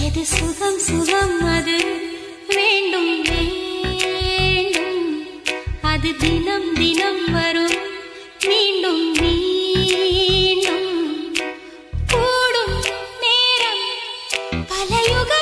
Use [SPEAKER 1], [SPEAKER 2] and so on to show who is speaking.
[SPEAKER 1] எது சுகம் சுகம் அது வேண்டும் வேண்டும், அது தினம் தினம் வரும் மீண்டும் மீண்டும் கூடும் நேரம் பல யுக